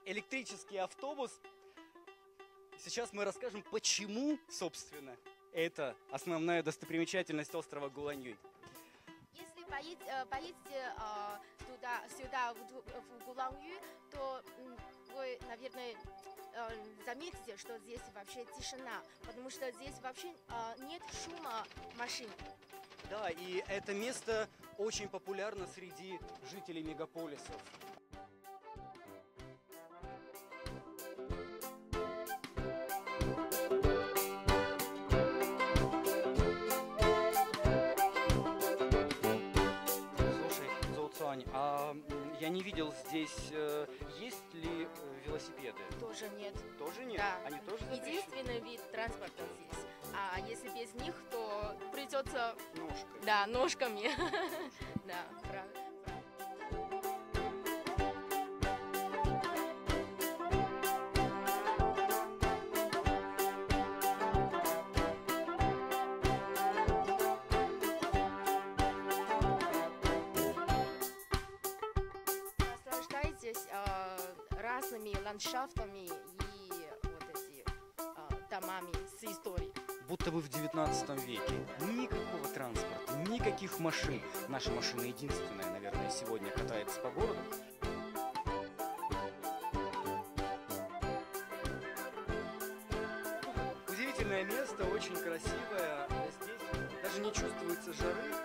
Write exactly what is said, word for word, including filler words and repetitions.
электрический автобус. Сейчас мы расскажем, почему, собственно, это основная достопримечательность острова Гуланьюй. Если поедете, поедете туда-сюда, в Гуланьюй, то вы, наверное, заметите, что здесь вообще тишина, потому что здесь вообще нет шума машин. Да, и это место очень популярно среди жителей мегаполисов. А я не видел здесь, есть ли велосипеды? Тоже нет. Тоже нет? Да. Они тоже запрещены? Единственный вид транспорта здесь. А если без них, то придется... Ножками. Да, ножками. Да, правильно. Наслаждайтесь э, разными ландшафтами и вот эти э, домами с историей. Будто бы в девятнадцатом веке. Никакого транспорта, никаких машин. Наша машина единственная, наверное, сегодня катается по городу. Удивительное место, очень красивое. Здесь даже не чувствуется жары.